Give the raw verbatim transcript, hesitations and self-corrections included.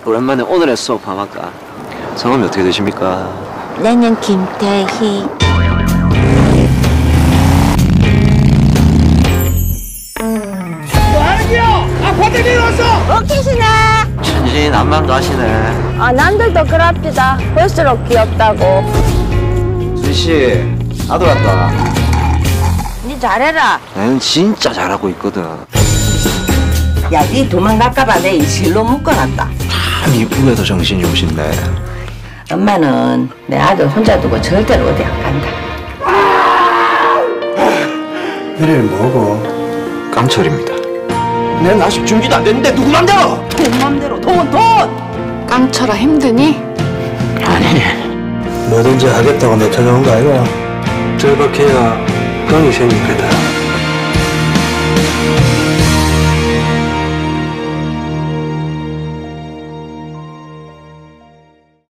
오랜만에 오늘의 수업 한번 할까? 성함이 어떻게 되십니까? 나는 김태희. 뭐하는겨? 아파트에 왔어! 오케이시나? 천진 안만도 하시네. 아, 남들도 그럽디다. 볼수록 귀엽다고. 준씨, 아들 왔다. 니 잘해라. 나는 진짜 잘하고 있거든. 야, 니 도망갈까봐 내 이 실로 묶어놨다. 참 이쁘게도 정신이 오신네. 엄마는 내 아들 혼자 두고 절대로 어디 안 간다. 이름이 뭐고? 깡철입니다. 내 아직 준비도 안 됐는데 누구 맘대로? 돈 맘대로 돈 돈! 깡철아 힘드니? 아니, 뭐든지 하겠다고 내쳐놓은 거 아이가? 절박해야 깡이 생길 거다.